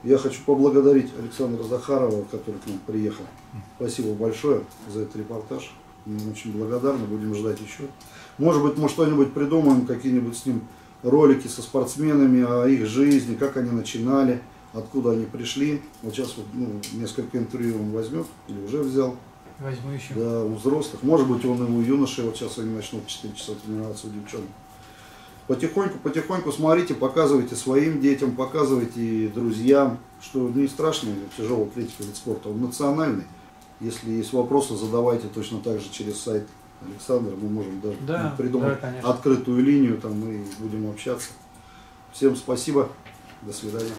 Я хочу поблагодарить Александра Захарова, который к нам приехал. Спасибо большое за этот репортаж. Мы очень благодарны, будем ждать еще. Может быть, мы что-нибудь придумаем, какие-нибудь с ним ролики со спортсменами о их жизни, как они начинали, откуда они пришли. Вот сейчас вот, несколько интервью он возьмет, или уже взял. Возьму еще. Да, у взрослых. Может быть, он и у юношей, вот сейчас они начнут в 4 часа тренироваться у девчонок. Потихоньку смотрите, показывайте своим детям, показывайте друзьям, что не страшный тяжелый атлетика вид спорта, он национальный. Если есть вопросы, задавайте точно так же через сайт Александра. Мы можем даже придумать открытую линию, там мы будем общаться. Всем спасибо, до свидания.